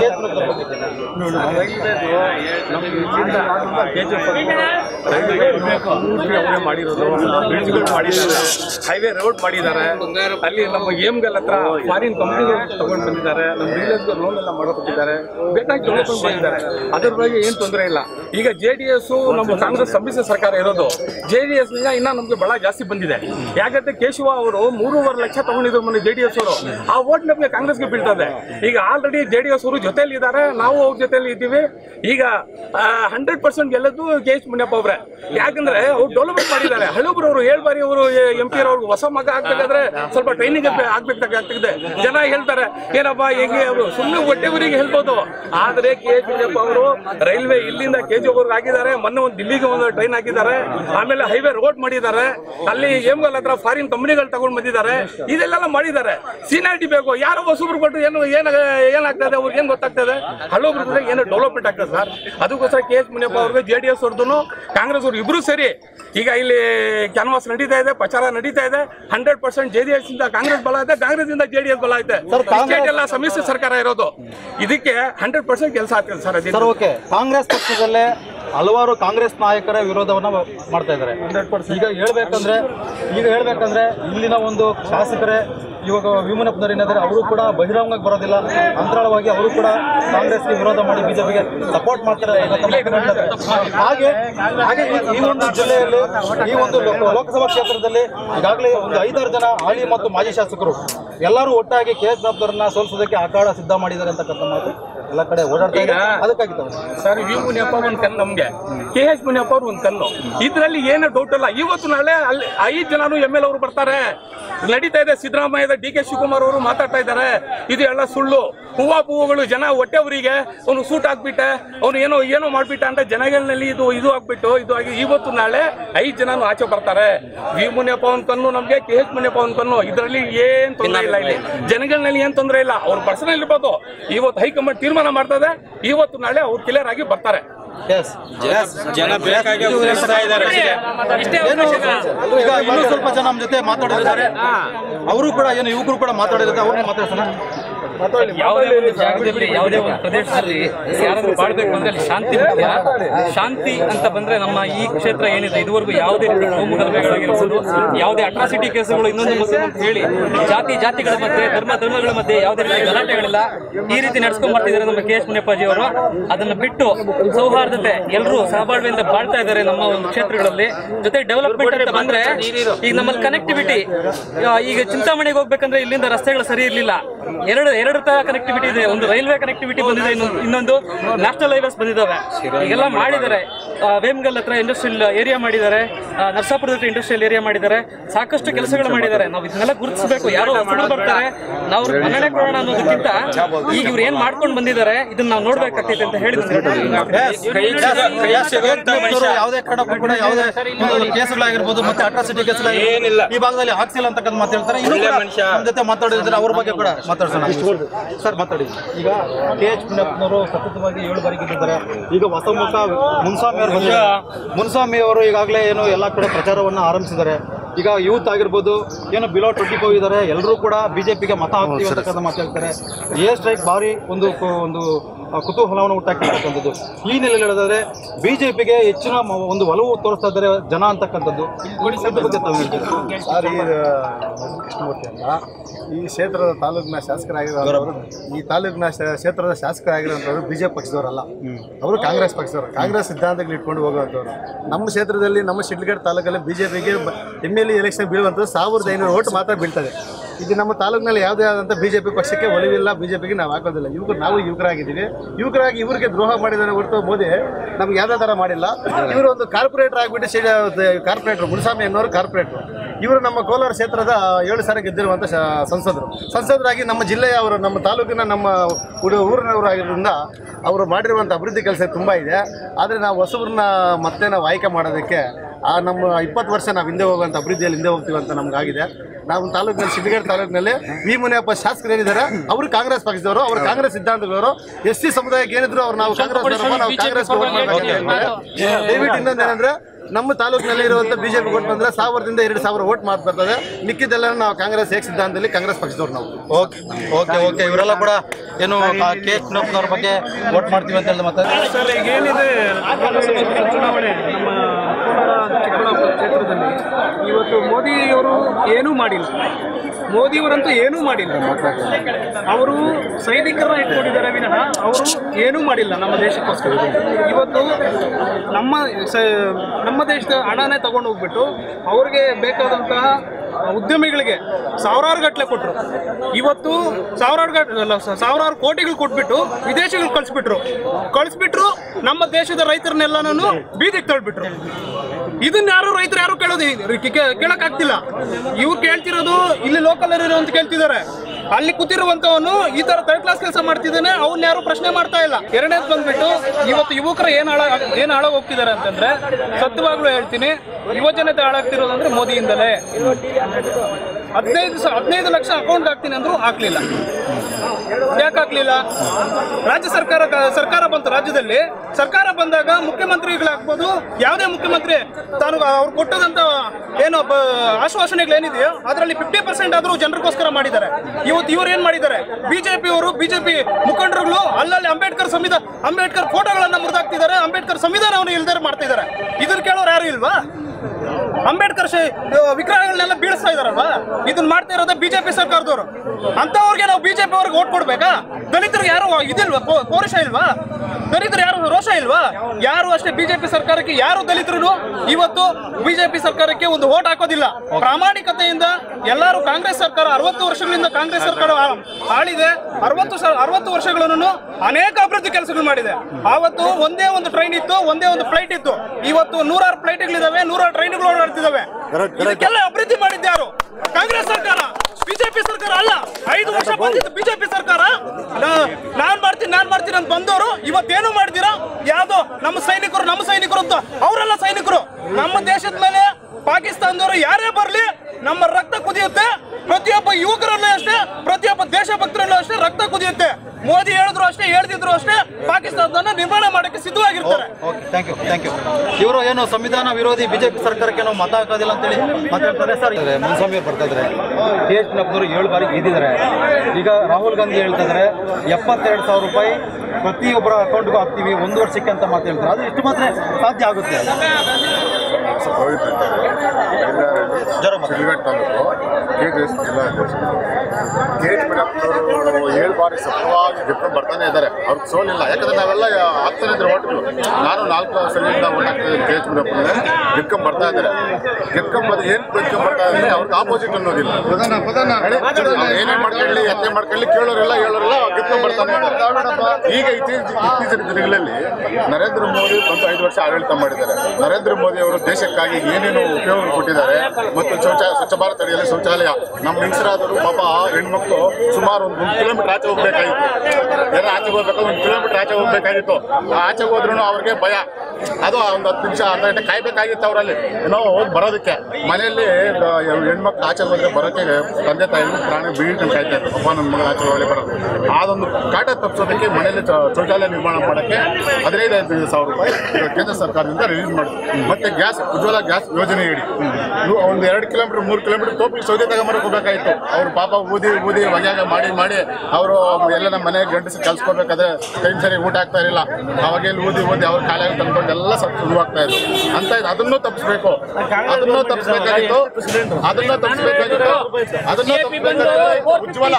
Speaker 4: ಹೈವೇ ರೋಡ್ ಮಾಡಿದ್ದಾರೆ. ಅಲ್ಲಿ ನಮ್ಮ ಏಮ್ಗಲ್ ಹತ್ರ ಫಾರಿನ್ ಕಂಪನಿಗಳು ತಗೊಂಡು ಬಂದಿದ್ದಾರೆ. ನಮ್ಮ ರಿಲೇಸ್ಗೆ ಲೋನ್ ಎಲ್ಲ ಮಾಡಿಕೊಟ್ಟಿದ್ದಾರೆ. ಬೇಕಾಗಿ ಡೆವಲಪ್ಮೆಂಟ್ ಮಾಡಿದ್ದಾರೆ. ಅದ್ರ ಬಗ್ಗೆ ಏನು ತೊಂದರೆ ಇಲ್ಲ. ಈಗ JDS ನಮ್ಮ ಕಾಂಗ್ರೆಸ್ ಸಮ್ಮಿಶ್ರ ಸರ್ಕಾರ ಇರೋದು. JDS ನಿಂದ ಇನ್ನೂ ನಮ್ಗೆ ಬಹಳ ಜಾಸ್ತಿ ಬಂದಿದೆ. ಯಾಕಂದ್ರೆ ಕೇಶವ ಅವರು 3.5 ಲಕ್ಷ ತಗೊಂಡಿದ್ರು ಮೊನ್ನೆ JDS ಅವರು. ಆ ವೋಟ್ ನಮಗೆ ಕಾಂಗ್ರೆಸ್ಗೆ ಬೀಳ್ತದೆ. ಈಗ ಆಲ್ರೆಡಿ JDS ಅವರು ಜೊತೆಯಲ್ಲಿ ಇದ್ದಾರೆ, ನಾವು ಅವ್ರ ಜೊತೆಯಲ್ಲಿ ಇದ್ದೀವಿ. ಈಗ 100% ಗೆಲ್ಲದ್ದು KH ಮುನಿಯಪ್ಪ ಅವರೇ. ಯಾಕಂದ್ರೆ ಅವ್ರು ಡೆವಲಪ್ಮೆಂಟ್ ಮಾಡಿದ್ದಾರೆ. ಹಳಬ್ರವರು 7 ಬಾರಿ ಅವರು MP ಅವ್ರಿಗೆ ಹೊಸ ಮಗ ಆಗ್ಬೇಕಾದ್ರೆ ಸ್ವಲ್ಪ ಟ್ರೈನಿಂಗ್ ಆಗ್ಬೇಕಾಗ್ತದೆ. ಜನ ಹೇಳ್ತಾರೆ ಏನಪ್ಪ ಹೆಂಗೆ, ಅವರು ಸುಮ್ಮನೆ ಹೊಟ್ಟೆವರಿಗೆ ಹೇಳ್ಬೋದು. ಆದ್ರೆ KH ಮುನಿಯಪ್ಪ ಅವರು ರೈಲ್ವೆ ಇಲ್ಲಿಂದ KG ಆಗಿದ್ದಾರೆ. ಮೊನ್ನೆ ಒಂದು ದಿಲ್ಲಿಗೆ ಒಂದು ಟ್ರೈನ್ ಹಾಕಿದ್ದಾರೆ. ಆಮೇಲೆ ಹೈವೇ ರೋಡ್ ಮಾಡಿದ್ದಾರೆ. ಅಲ್ಲಿ ಏಮ್ಗಲ್ ಹತ್ರ ಫಾರಿನ್ ಕಂಪನಿಗಳು ತಗೊಂಡು ಬಂದಿದ್ದಾರೆ. ಇದೆಲ್ಲ ಮಾಡಿದ್ದಾರೆ. ಸೀನಿಯಾರಿಟಿ ಬೇಕು. ಯಾರೋ ಹೊಸಬ್ರು ಕೊಟ್ಟು ಏನಾಗ್ತದೆ ಅವ್ರಿಗೆ ಏನ್ ಗೊತ್ತಾಗ್ತದೆ? ಹಳಬ್ರು ಏನು ಡೆವಲಪ್ಮೆಂಟ್ ಆಗ್ತದೆ ಸರ್. ಅದಕ್ಕೋಸ್ಕರ KH ಮುನಿಯಪ್ಪ ಅವ್ರಿಗೆ JDS ಅವ್ರದ್ದು ಕಾಂಗ್ರೆಸ್ ಅವ್ರು ಇಬ್ರು ಸೇರಿ ಈಗ ಇಲ್ಲಿ ಕ್ಯಾನ್ವಾಸ್ ನಡೀತಾ ಇದೆ, ಪ್ರಚಾರ ನಡೀತಾ ಇದೆ. 100% JDS ಇಂದ ಕಾಂಗ್ರೆಸ್ ಬಲ ಇದೆ, ಕಾಂಗ್ರೆಸ್ ಇಂದ JDS ಬಲ ಇದೆ. ಸ್ಟೇಟ್ ಎಲ್ಲ ಸಮ್ಮಿಶ್ರ ಸರ್ಕಾರ ಇರೋದು. ಇದಕ್ಕೆ 100% ಕೆಲಸ ಆಗ್ತದೆ ಸರ್.
Speaker 1: ಕಾಂಗ್ರೆಸ್ ಪಕ್ಷದಲ್ಲೇ ಹಲವಾರು ಕಾಂಗ್ರೆಸ್ ನಾಯಕರ ವಿರೋಧವನ್ನ ಮಾಡ್ತಾ ಇದ್ದಾರೆ. ಈಗ ಹೇಳ್ಬೇಕಂದ್ರೆ ಇಲ್ಲಿನ ಒಂದು ಶಾಸಕರೇ ಇವಾಗ ವಿಮುನಪ್ಪನವರು ಏನಾದ್ರೆ ಅವರು ಕೂಡ ಬಹಿರಂಗಕ್ಕೆ ಬರೋದಿಲ್ಲ, ಅಂತರಾಳವಾಗಿ ಅವರು ಕೂಡ ಕಾಂಗ್ರೆಸ್ಗೆ ವಿರೋಧ ಮಾಡಿ ಬಿಜೆಪಿಗೆ ಸಪೋರ್ಟ್ ಮಾಡ್ತಾರೆ. ಹಾಗೆ ಈ ಒಂದು ಜಿಲ್ಲೆಯಲ್ಲಿ ಈ ಒಂದು ಲೋಕಸಭಾ ಕ್ಷೇತ್ರದಲ್ಲಿ ಈಗಾಗಲೇ ಒಂದು 5-6 ಜನ ಹಾಲಿ ಮತ್ತು ಮಾಜಿ ಶಾಸಕರು ಎಲ್ಲರೂ ಒಟ್ಟಾಗಿ KH ಮುನಿಯಪ್ಪನವರನ್ನ ಸೋಲಿಸೋದಕ್ಕೆ ಅಖಾಡ ಸಿದ್ಧ ಮಾಡಿದ್ದಾರೆ ಅಂತಕ್ಕಂಥ ಮಾತು ಎಲ್ಲ ಕಡೆ ಓಡಾಡ್ತಾ ಇದೆ. ಅದಕ್ಕಾಗಿ
Speaker 4: ಸರ್, ಮುನಿಯಪ್ಪ ಒಂದು ಕಲ್ಲು ನಮ್ಗೆ, KH ಮುನಿಯಪ್ಪ ಅವ್ರು ಒಂದು ಕಲ್ಲು. ಇದರಲ್ಲಿ ಏನು ಡೌಟ್ ಇಲ್ಲ. ಇವತ್ತು ನಾಳೆ ಅಲ್ಲಿ 5 ಜನರು ML ಅವರು ಬರ್ತಾರೆ. ನಡೀತಾ ಇದೆ. ಸಿದ್ದರಾಮಯ್ಯದ DK ಶಿವಕುಮಾರ್ ಅವರು ಮಾತಾಡ್ತಾ ಇದ್ದಾರೆ. ಇದು ಎಲ್ಲ ಸುಳ್ಳು, ಹೂವುಗಳು. ಜನ ಹೊಟ್ಟೆವರಿಗೆ ಅವನು ಸೂಟ್ ಹಾಕ್ಬಿಟ್ಟೆ, ಅವನು ಏನೋ ಮಾಡ್ಬಿಟ್ಟ ಅಂತ ಜನಗಳಲ್ಲಿ ಇದು ಆಗ್ಬಿಟ್ಟು ಇದು ಆಗಿ ಇವತ್ತು ನಾಳೆ 5 ಜನನು ಆಚೆ ಬರ್ತಾರೆ. ಮುನಿಯಪ್ಪ ಒಂದು ಕಣ್ಣು ನಮ್ಗೆ, KH ಮುನಿಯಪ್ಪ ಒಂದು ಕಣ್ಣು. ಇದರಲ್ಲಿ ಏನ್ ತೊಂದರೆ ಇಲ್ಲ. ಇಲ್ಲಿ ಜನಗಳಲ್ಲಿ ಏನ್ ತೊಂದರೆ ಇಲ್ಲ. ಅವ್ರ ಪರ್ಸನಲ್ ಇರ್ಬೋದು. ಇವತ್ತು ಹೈಕಮಾಂಡ್ ತೀರ್ಮಾನ ಮಾಡ್ತದೆ. ಇವತ್ತು ನಾಳೆ ಅವ್ರು ಕ್ಲಿಯರ್ ಆಗಿ ಬರ್ತಾರೆ.
Speaker 1: ಜನ ಬೇಕಾಗಿ ಇನ್ನೂ ಸ್ವಲ್ಪ ಜನ ನಮ್ಮ ಜೊತೆ ಮಾತಾಡಿದ್ದಾರೆ. ಅವರು ಕೂಡ ಯುವಕರು ಕೂಡ ಮಾತಾಡಿರುತ್ತೆ. ಅವ್ರನ್ನ ಮಾತಾಡ್ತಾನೆ.
Speaker 5: ಯಾವುದೇ ಒಂದು ಜಾಗದಲ್ಲಿ ಯಾವುದೇ ಒಂದು ಪ್ರದೇಶದಲ್ಲಿ ಯಾರಾದ್ರೂ ಬಾಳ್ಬೇಕು ಅಂದ್ರೆ ಅಲ್ಲಿ ಶಾಂತಿ ಮುಖ್ಯ. ಶಾಂತಿ ಅಂತ ಬಂದ್ರೆ ನಮ್ಮ ಈ ಕ್ಷೇತ್ರ ಏನಿದೆ ಇದುವರೆಗೂ ಯಾವುದೇ ರೀತಿ ಕೋಮು ಗಲಭೆಗಳಾಗಿರ್ಬೋದು, ಯಾವುದೇ ಅಟ್ರಾಸಿಟಿ ಕೇಸುಗಳು ಇನ್ನೊಂದು ಮುಸ್ಲಿಂ ಅಂತ ಹೇಳಿ ಜಾತಿಗಳ ಮಧ್ಯೆ ಧರ್ಮಗಳ ಮಧ್ಯೆ ಯಾವುದೇ ರೀತಿ ಗಲಾಟೆಗಳಿಲ್ಲ. ಈ ರೀತಿ ನಡ್ಸ್ಕೊಂಡ್ ಬರ್ತಿದ್ದಾರೆ ನಮ್ಮ KH ಮುನಿಯಪ್ಪಾಜಿ ಅವರು. ಅದನ್ನ ಬಿಟ್ಟು ಸೌಹಾರ್ದತೆ ಎಲ್ಲರೂ ಸಹಬಾಳ್ವೆಯಿಂದ ಬಾಳ್ತಾ ಇದ್ದಾರೆ ನಮ್ಮ ಒಂದು ಕ್ಷೇತ್ರಗಳಲ್ಲಿ. ಜೊತೆ ಡೆವಲಪ್ಮೆಂಟ್ ಅಂತ ಬಂದ್ರೆ ಈಗ ನಮ್ಮಲ್ಲಿ ಕನೆಕ್ಟಿವಿಟಿ, ಈಗ ಚಿಂತಾಮಣಿಗೆ ಹೋಗ್ಬೇಕಂದ್ರೆ ಇಲ್ಲಿಂದ ರಸ್ತೆಗಳು ಸರಿ ಇರ್ಲಿಲ್ಲ. ಎರಡು ತರ ಕನೆಕ್ಟಿವಿಟಿ ಇದೆ. ಒಂದು ರೈಲ್ವೆ ಕನೆಕ್ಟಿವಿಟಿ ಬಂದಿದೆ, ಇನ್ನೊಂದು ನ್ಯಾಷನಲ್ ಹೈವೇಸ್ ಬಂದಿದ್ದಾವೆ. ಈಗೆಲ್ಲ ಮಾಡಿದ್ದಾರೆ. ವೇಮಗಲ್ ಹತ್ರ ಇಂಡಸ್ಟ್ರಿಯಲ್ ಏರಿಯಾ ಮಾಡಿದ್ದಾರೆ, ನರಸಾಪುರದ ಹತ್ರ ಇಂಡಸ್ಟ್ರಿಯಲ್ ಏರಿಯಾ ಮಾಡಿದ್ದಾರೆ, ಸಾಕಷ್ಟು ಕೆಲಸಗಳು ಮಾಡಿದ್ದಾರೆ. ನಾವು ಇದನ್ನೆಲ್ಲ ಗುರುತಿಸಬೇಕು. ಯಾರೋ ಹೊಸಗಳು ಬರ್ತಾರೆ, ನಾವು ಮನ್ನಣೆ ಕೊಡೋಣ ಅನ್ನೋದಕ್ಕಿಂತ ಈಗ ಇವ್ರು ಏನ್ ಮಾಡ್ಕೊಂಡು ಬಂದಿದ್ದಾರೆ ಇದನ್ನ ನಾವು ನೋಡ್ಬೇಕಾಗ್ತೈತೆ ಅಂತ ಹೇಳಿದ್ರು.
Speaker 1: ಯಾವುದೇ ಕಾರಣಕ್ಕೂ ಕೂಡ ಯಾವುದೇ ಕೇಸ್ಗಳಾಗಿರ್ಬೋದು ಮತ್ತೆ ಅಟ್ರಾಸಿಟಿ ಕೇಸ್ಗಳಾಗಿರ್ಬೋದು ಈ ಭಾಗದಲ್ಲಿ ಹಾಕ್ಸಿಲ್ಲ ಅಂತಕ್ಕಂಥ ಮಾತು ಹೇಳ್ತಾರೆ. ನಮ್ಮ ಜೊತೆ ಮಾತಾಡಿದ್ರೆ ಅವ್ರ ಬಗ್ಗೆ ಕೂಡ ಮಾತಾಡ್ಸೋಣ. ಸರ್ ಮಾತಾಡಿ. ಈಗ KH ಮುನಿಯಪ್ಪನವರು ಸತತವಾಗಿ 7 ಬಾರಿ ಗೆದ್ದಿದ್ದಾರೆ. ಈಗ ಹೊಸ ಮುಖ ಮುನ್ಸ್ವಾಮಿ ಅವರು ಬಂದಿದ್ದಾರೆ. ಮುನ್ಸ್ವಾಮಿ ಅವರು ಈಗಾಗಲೇ ಏನು ಎಲ್ಲ ಕಡೆ ಪ್ರಚಾರವನ್ನು ಆರಂಭಿಸಿದ್ದಾರೆ. ಈಗ ಯೂತ್ ಆಗಿರ್ಬೋದು, ಏನು ಬಿಲೋ 25 ಇದ್ದಾರೆ, ಎಲ್ಲರೂ ಕೂಡ ಬಿಜೆಪಿಗೆ ಮತ ಹಾಕ್ತೀವಿ ಅಂತಕ್ಕಂಥ ಮಾತು ಹೇಳ್ತಾರೆ. ಏರ್ ಸ್ಟ್ರೈಕ್ ಭಾರಿ ಒಂದು ಕುತೂಹಲವನ್ನು ಹುಟ್ಟಾಕಿರ್ತಕ್ಕಂಥದ್ದು. ಈ ನೆಲೆಯಲ್ಲಿ ಹೇಳಿದ್ರೆ ಬಿಜೆಪಿಗೆ ಹೆಚ್ಚಿನ ಒಂದು ಒಲವು ತೋರಿಸ್ತಾ ಇದ್ದಾರೆ ಜನ ಅಂತಕ್ಕಂಥದ್ದು. ಬಗ್ಗೆ ತಾವು ಹೇಳ್ತೀವಿ
Speaker 6: ಸರ್. ಕೃಷ್ಣಮೂರ್ತಿ ಅಂತ ಈ ಕ್ಷೇತ್ರದ ತಾಲೂಕಿನ ಶಾಸಕರಾಗಿರೋರು, ಈ ತಾಲೂಕಿನ ಕ್ಷೇತ್ರದ ಶಾಸಕರಾಗಿರೋಂಥವ್ರು ಬಿಜೆಪಿ ಪಕ್ಷದವರಲ್ಲ, ಅವರು ಕಾಂಗ್ರೆಸ್ ಪಕ್ಷದವರು. ಕಾಂಗ್ರೆಸ್ ಸಿದ್ಧಾಂತಗಳು ಇಟ್ಕೊಂಡು ಹೋಗುವಂಥವ್ರು. ನಮ್ಮ ಕ್ಷೇತ್ರದಲ್ಲಿ ನಮ್ಮ ಶಿಡ್ಲಘಟ್ಟ ತಾಲೂಕಲ್ಲಿ ಬಿಜೆಪಿಗೆ MLA ಎಲೆಕ್ಷನ್ ಬೀಳುವಂಥದ್ದು 1500 ಓಟ್ ಮಾತ್ರ ಬೀಳ್ತದೆ. ಇದು ನಮ್ಮ ತಾಲೂಕಿನಲ್ಲಿ ಯಾವುದೇ ಆದಂಥ ಬಿಜೆಪಿ ಪಕ್ಷಕ್ಕೆ ಒಲವಿಲ್ಲ, ಬಿಜೆಪಿಗೆ ನಾವು ಹಾಕೋದಿಲ್ಲ. ನಾವು ಯುವಕರಾಗಿದ್ದೀವಿ. ಯುವಕರಾಗಿ ಇವರಿಗೆ ದ್ರೋಹ ಮಾಡಿದರೆ ಹೊರತು ಮೋದಿ ನಮ್ಗೆ ಯಾವುದೇ ಥರ ಮಾಡಿಲ್ಲ. ಇವರು ಒಂದು ಕಾರ್ಪೊರೇಟರ್ ಆಗಿಬಿಟ್ಟು ಕಾರ್ಪೊರೇಟರ್ ಮುನಿಸ್ವಾಮಿ ಅನ್ನೋರು ಕಾರ್ಪೊರೇಟರ್. ಇವರು ನಮ್ಮ ಕೋಲಾರ ಕ್ಷೇತ್ರದ 7 ಸಾರಿ ಗೆದ್ದಿರುವಂಥ ಸಂಸದರಾಗಿ ನಮ್ಮ ಜಿಲ್ಲೆಯವರು, ನಮ್ಮ ತಾಲೂಕಿನ ನಮ್ಮ ಊರಿನವರಾಗಿರೋದ್ರಿಂದ ಅವರು ಮಾಡಿರುವಂಥ ಅಭಿವೃದ್ಧಿ ಕೆಲಸ ತುಂಬ ಇದೆ. ಆದರೆ ನಾವು ಹೊಸಬ್ರನ್ನ ಮತ್ತೆ ನಾವು ಆಯ್ಕೆ ಮಾಡೋದಕ್ಕೆ ನಮ್ಮ 20 ವರ್ಷ ನಾವು ಹಿಂದೆ ಹೋಗುವಂಥ ಅಭಿವೃದ್ಧಿಯಲ್ಲಿ ಹಿಂದೆ ಹೋಗ್ತೀವಿ ಅಂತ ನಮಗಾಗಿದೆ. ನಾವು ತಾಲೂಕಿನಲ್ಲಿ ಶಿಡ್ಲಘಟ್ಟ ತಾಲೂಕಿನಲ್ಲಿ ವಿ ಮುನಿಯಪ್ಪ ಶಾಸಕರು ಏನಿದ್ದಾರೆ ಅವರು ಕಾಂಗ್ರೆಸ್ ಪಕ್ಷದವರು, ಅವರು ಕಾಂಗ್ರೆಸ್ ಸಿದ್ಧಾಂತದವರು. SC ಸಮುದಾಯಕ್ಕೆ ಏನಿದ್ರು ಅವ್ರು ನಾವು ಕಾಂಗ್ರೆಸ್ ದಯವಿಟ್ಟು ಇನ್ನೊಂದೇನೆಂದ್ರೆ ನಮ್ಮ ತಾಲೂಕಿನಲ್ಲಿ ಇರುವಂಥ ಬಿಜೆಪಿ ಓಟ್ ಬಂದರೆ 1000ರಿಂದ 2000 ಓಟ್ ಮಾತು ಬರ್ತದೆ. ಮಿಕ್ಕಿದ್ದೆಲ್ಲ ನಾವು ಕಾಂಗ್ರೆಸ್ ಸಿದ್ಧಾಂತದಲ್ಲಿ ಕಾಂಗ್ರೆಸ್ ಪಕ್ಷದವ್ರು ನಾವು.
Speaker 1: ಓಕೆ ಇವರೆಲ್ಲ ಕೂಡ ಏನು KH ಮುನಿಯಪ್ಪನವ್ರ ಬಗ್ಗೆ ವೋಟ್ ಮಾಡ್ತೀವಿ ಅಂತ ಹೇಳಿ ಮಾತಾಡ್ತಾರೆ.
Speaker 4: ಸರ್, ಈಗ ಏನಿದೆ ಚುನಾವಣೆ ನಮ್ಮ ಕೋಲಾರ ಚಿಕ್ಕಬಳ್ಳಾಪುರ ಕ್ಷೇತ್ರದಲ್ಲಿ ಇವತ್ತು ಮೋದಿಯವರು ಏನೂ ಮಾಡಿಲ್ಲ. ಮೋದಿಯವರಂತೂ ಏನೂ ಮಾಡಿಲ್ಲ. ಅವರು ಸೈನಿಕರನ್ನ ಇಟ್ಕೊಂಡಿದ್ದಾರೆ ವಿನಃ ಅವರು ಏನೂ ಮಾಡಿಲ್ಲ ನಮ್ಮ ದೇಶಕ್ಕೋಸ್ಕರ. ಇವತ್ತು ನಮ್ಮ ದೇಶದ ಹಣನೇ ತಗೊಂಡು ಹೋಗ್ಬಿಟ್ಟು ಅವ್ರಿಗೆ ಬೇಕಾದಂತಹ ಉದ್ಯಮಿಗಳಿಗೆ ಸಾವಿರಾರು ಗಟ್ಟಲೆ ಕೊಟ್ಟರು. ಇವತ್ತು ಸಾವಿರಾರು ಕೋಟಿಗಳು ಕೊಟ್ಬಿಟ್ಟು ವಿದೇಶಗಳು ಕಳಿಸ್ಬಿಟ್ರು. ನಮ್ಮ ದೇಶದ ರೈತರನ್ನೆಲ್ಲನೂ ಬೀದಿಗೆ ತಳ್ಬಿಟ್ರು. ಇದನ್ನ ರೈತರು ಯಾರು ಕೇಳಕ್ಕಾಗ್ತಿಲ್ಲ. ಇವ್ರು ಕೇಳ್ತಿರೋದು ಇಲ್ಲಿ ಲೋಕಲ್ ಅಂತ ಕೇಳ್ತಿದ್ದಾರೆ. ಅಲ್ಲಿ ಕೂತಿರುವಂತವನು ಈ ತರ ಥರ್ಡ್ ಕ್ಲಾಸ್ ಕೆಲಸ ಮಾಡ್ತಿದ್ದಾನೆ, ಅವ್ನ ಯಾರು ಪ್ರಶ್ನೆ ಮಾಡ್ತಾ ಇಲ್ಲ. ಎರಡನೇದು ಬಂದ್ಬಿಟ್ಟು ಇವತ್ತು ಯುವಕರು ಏನ್ ಹಾಳಾಗಿ ಹೋಗ್ತಿದ್ದಾರೆ ಅಂತಂದ್ರೆ, ಸತ್ಯವಾಗ್ಲೂ ಹೇಳ್ತೀನಿ, ಯುವಜನತೆ ಹಾಳಾಗ್ತಿರೋದಂದ್ರೆ ಮೋದಿಯಿಂದಲೇ. 15 ಲಕ್ಷ ಅಕೌಂಟ್ ಹಾಕ್ತೀನಿ ಅಂದ್ರು ಹಾಕ್ಲಿಲ್ಲ. ಯಾಕೆ ಹಾಕ್ಲಿಲ್ಲ? ರಾಜ್ಯ ಸರ್ಕಾರ ಬಂತು. ರಾಜ್ಯದಲ್ಲಿ ಸರ್ಕಾರ ಬಂದಾಗ ಮುಖ್ಯಮಂತ್ರಿಗಳಾಗ್ಬೋದು, ಯಾವುದೇ ಮುಖ್ಯಮಂತ್ರಿ ತಾನು ಅವ್ರು ಕೊಟ್ಟದಂತ ಏನು ಆಶ್ವಾಸನೆಗಳೇನಿದೆಯೋ ಅದರಲ್ಲಿ 50% ಆದ್ರೂ ಜನರಿಗೋಸ್ಕರ ಮಾಡಿದ್ದಾರೆ. ಇವತ್ತು ಇವರು ಏನ್ ಮಾಡಿದ್ದಾರೆ? ಬಿಜೆಪಿ ಮುಖಂಡರುಗಳು ಅಲ್ಲಲ್ಲಿ ಅಂಬೇಡ್ಕರ್ ಫೋಟೋಗಳನ್ನ ಮುರಿದಾಕ್ತಿದ್ದಾರೆ, ಅಂಬೇಡ್ಕರ್ ಸಂವಿಧಾನವನ್ನು ಇಲ್ದೇ ಮಾಡ್ತಿದ್ದಾರೆ. ಇದನ್ನ ಕೇಳೋರು ಯಾರು ಇಲ್ವಾ? ಅಂಬೇಡ್ಕರ್ ವಿಗ್ರಹಗಳನ್ನೆಲ್ಲ ಬೀಳಿಸ್ತಾ ಇದಾರಲ್ವಾ? ಇದನ್ನ ಮಾಡ್ತಾ ಇರೋದೇ ಬಿಜೆಪಿ ಸರ್ಕಾರದವರು. ಅಂತವ್ರಿಗೆ ನಾವು ಬಿಜೆಪಿ ಅವ್ರಿಗೆ ಓಟ್ ಕೊಡ್ಬೇಕಾ? ದಲಿತರಿಗೆ ಯಾರು ಇದಿಲ್ವಾ? ಪೌರುಷ ಇಲ್ವಾ? ದಲಿತರು ಯಾರು ರೋಷ ಇಲ್ವಾ? ಯಾರು ಅಷ್ಟೇ ಬಿಜೆಪಿ ಸರ್ಕಾರಕ್ಕೆ ಯಾರು ದಲಿತರು ಇವತ್ತು ಬಿಜೆಪಿ ಸರ್ಕಾರಕ್ಕೆ ಒಂದು ಓಟ್ ಹಾಕೋದಿಲ್ಲ. ಪ್ರಾಮಾಣಿಕತೆಯಿಂದ ಎಲ್ಲರೂ ಕಾಂಗ್ರೆಸ್ ಸರ್ಕಾರ 60 ವರ್ಷಗಳಿಂದ ಕಾಂಗ್ರೆಸ್ ಸರ್ಕಾರ ಆಳಿದೆ. 60 ವರ್ಷಗಳನ್ನು ಅನೇಕ ಅಭಿವೃದ್ಧಿ ಕೆಲಸಗಳು ಮಾಡಿದೆ. ಆವತ್ತು ಒಂದೇ ಒಂದು ಟ್ರೈನ್ ಇತ್ತು, ಒಂದೇ ಒಂದು ಫ್ಲೈಟ್ ಇತ್ತು. ಇವತ್ತು 100 ಫ್ಲೈಟ್ಗಳಿದಾವೆ, 100 ಟ್ರೈನ್ಗಳು ಓಡಾಡ್ತಿದಾವೆ. ಇದಕ್ಕೆಲ್ಲ ಅಭಿವೃದ್ಧಿ ಮಾಡಿದ್ದೆ ಯಾರು? ಕಾಂಗ್ರೆಸ್ ಸರ್ಕಾರ, ಬಿಜೆಪಿ ಸರ್ಕಾರ ಅಲ್ಲ. 5 ವರ್ಷ ಬಂದಿದ್ದು ಬಿಜೆಪಿ ಸರ್ಕಾರ. ನಾನ್ ಮಾಡ್ತೀನಿ ಅಂತ ಬಂದವರು ಇವತ್ತೇನು ಮಾಡ್ತೀರಾ? ಯಾವ್ದೋ ನಮ್ಮ ಸೈನಿಕರು ಅಂತ ಅವರೆಲ್ಲ ಸೈನಿಕರು. ನಮ್ಮ ದೇಶದ ಮೇಲೆ ಪಾಕಿಸ್ತಾನದವರು ಯಾರೇ ಬರ್ಲಿ ನಮ್ಮ ರಕ್ತ ಕುದಿಯುತ್ತೆ. ಪ್ರತಿಯೊಬ್ಬ ಯುವಕರಲ್ಲೂ ಅಷ್ಟೇ, ಪ್ರತಿಯೊಬ್ಬ ದೇಶಭಕ್ತರಲ್ಲೂ ಅಷ್ಟೇ ರಕ್ತ ಕುದಿಯುತ್ತೆ. ಮೋದಿ ಹೇಳಿದ್ರು ಅಷ್ಟೇ, ಹೇಳ್ತಿದ್ರು ಅಷ್ಟೇ, ಪಾಕಿಸ್ತಾನದನ್ನ ನಿರ್ಮಾಣ ಮಾಡಕ್ಕೆ ಸಿದ್ಧವಾಗಿರ್ತಾರೆ.
Speaker 1: Thank you. ಇವರು ಏನು ಸಂವಿಧಾನ ವಿರೋಧಿ ಬಿಜೆಪಿ ಸರ್ಕಾರಕ್ಕೆ ನಾವು ಮತ ಹಾಕೋದಿಲ್ಲ ಅಂತೇಳಿ ಮಾತಾಡ್ತಾರೆ. ಸರ್, ಮುನ್ಸ್ವಾಮಿ ಬರ್ತಾ ಇದ್ದಾರೆ, KH ಮುನಿಯಪ್ಪನವರು 7 ಬಾರಿ ಗೆದ್ದಿದ್ದಾರೆ. ಈಗ ರಾಹುಲ್ ಗಾಂಧಿ ಹೇಳ್ತಾ ಇದ್ದಾರೆ 72,000 ರೂಪಾಯಿ ಪ್ರತಿಯೊಬ್ಬರ ಅಕೌಂಟ್ಗೂ ಹಾಕ್ತೀವಿ 1 ವರ್ಷಕ್ಕೆ ಅಂತ ಮಾತು ಹೇಳ್ತಾರೆ. ಅದು ಎಷ್ಟು ಮಾತ್ರ ಸಾಧ್ಯ ಆಗುತ್ತೆ?
Speaker 2: ಶಿಡ್ಲಘಟ್ಟ ತಾಲೂಕು KGS ಜಿಲ್ಲಾ ಅಧ್ಯಕ್ಷ. KH ಮುನಿಯಪ್ಪನವರು 7 ಬಾರಿ ಸತತವಾಗಿ ಗೆದ್ಕೊಂಡು ಬರ್ತಾನೆ ಇದ್ದಾರೆ. ಅವ್ರಿಗೆ ಸೋಲಿಲ್ಲ. ಯಾಕಂದ್ರೆ ನಾವೆಲ್ಲ ಆಗ್ತಾನೆ ಇದ್ರೆ ಓಟ್ಗಳು. ನಾನು 4 ಸಲಿಂದ ಓಟ್ ಹಾಕ್ತಿದ್ದೀನಿ. KH ಮುನಿಯಪ್ಪನವರೇ ಗೆದ್ಕೊಂಡು ಬರ್ತಾ ಇದ್ದಾರೆ. ಗೆದ್ಕೊಂಬದು ಏನು ಗೆದ್ಕೊಂಡು ಬರ್ತಾ ಇದ್ದಾರೆ, ಅವ್ರಿಗೆ ಆಪೋಸಿಟ್ ಅನ್ನೋದಿಲ್ಲ. ಏನೇ ಮಾಡ್ಕೊಳ್ಳಿ, ಯತ್ನೆ ಮಾಡ್ಕೊಳ್ಳಿ, ಕೇಳೋರೆಲ್ಲ ಗೆದ್ಕೊಂಡು ಬರ್ತಾನೆ ಇದ್ದಾರೆ. ಈಗ ಇತ್ತೀಚಿನ ದಿನಗಳಲ್ಲಿ ನರೇಂದ್ರ ಮೋದಿ ಬಂದು 5 ವರ್ಷ ಆಡಳಿತ ಮಾಡಿದ್ದಾರೆ. ನರೇಂದ್ರ ಮೋದಿ ಅವರು ದೇಶಕ್ಕಾಗಿ ಏನೇನು ಉಪಯೋಗ ಕೊಟ್ಟಿದ್ದಾರೆ ಮತ್ತು ಸ್ವಚ್ಛ ಭಾರತ್ ಅಡಿಯಲ್ಲಿ ಶೌಚಾಲಯ ನಮ್ಮ ಹೆಂಗಸರಾದರು ಪಾಪ ಹೆಣ್ಮಕ್ಳು ಸುಮಾರು 1 ಕಿಲೋಮೀಟರ್ ಆಚೆ ಹೋಗ್ಬೇಕಾಗಿತ್ತು. ಎಲ್ಲ ಆಚೆಗೆ ಹೋಗ್ಬೇಕು, 1 ಕಿಲೋಮೀಟರ್ ಆಚೆ ಹೋಗ್ಬೇಕಾಗಿತ್ತು. ಆಚೆಗೆ ಹೋದ್ರೂ ಅವ್ರಿಗೆ ಭಯ. ಅದು ಒಂದು 10 ನಿಮಿಷ ಅರ್ಧ ಗಂಟೆ ಕಾಯ್ಬೇಕಾಗಿತ್ತು ಅವರಲ್ಲಿ ಏನೋ ಹೋಗಿ ಬರೋದಕ್ಕೆ. ಮನೆಯಲ್ಲಿ ಹೆಣ್ಮಕ್ಳು ಆಚೆ ಹೋದ್ರೆ ಬರೋಕ್ಕೆ ತಂದೆ ತಾಯಿಗಳು ಪ್ರಾಣ ಬೀಳ್ಕೊಂಡು ಕಾಯ್ತಾ ಇತ್ತು. ಪಾಪ ನನ್ನ ಮಗಳು ಆಚೆ ಹೋಗಲಿ ಬರೋದು. ಅದೊಂದು ಕಾಟ ತಪ್ಪಿಸೋದಕ್ಕೆ ಮನೆಯಲ್ಲಿ ಶೌಚಾಲಯ ನಿರ್ಮಾಣ ಮಾಡೋಕ್ಕೆ 15,000 ರೂಪಾಯಿ ಕೇಂದ್ರ ಸರ್ಕಾರದಿಂದ ರಿಲೀಸ್ ಮಾಡಿದ್ರು. ಮತ್ತೆ ಗ್ಯಾಸ್ ಉಜ್ವಲ ಗ್ಯಾಸ್ ಯೋಜನೆ ಇಡಿ ಒಂದು 2 ಕಿಲೋಮೀಟರ್ 3 ಕಿಲೋಮೀಟರ್ ತೋಪಿಗೆ ಸೌದೆ ತಗೊಂಬರಕ್ಕೆ ಹೋಗ್ಬೇಕಾಯ್ತು. ಅವ್ರು ಪಾಪ ಊದಿ ಹೊಗೆಯಾಗ ಮಾಡಿ ಅವರು ಎಲ್ಲ ನಮ್ಮ ಮನೆ ಗಂಡಸಿ ಕಲ್ಸ್ಕೊಬೇಕಾದ್ರೆ ಟೈಮ್ ಸರಿ ಊಟ ಆಗ್ತಾ ಇರಲಿಲ್ಲ. ಅವಾಗ ಇಲ್ಲಿ ಊದಿ ಅವ್ರ ಕಾಲಾಗಿ ತಂದ್ಕೊಂಡು ಎಲ್ಲ ಶುರುವಾಗ್ತಾ ಇತ್ತು ಅಂತ. ಅದನ್ನು ತಪ್ಪಿಸ್ಬೇಕು. ಉಜ್ವಲ